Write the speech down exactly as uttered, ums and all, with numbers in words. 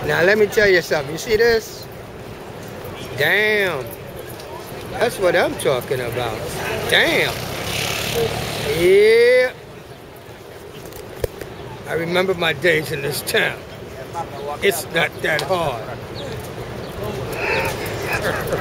Now let me tell you something. You see this? Damn. That's what I'm talking about. Damn. Yeah. I remember my days in this town. It's not that hard.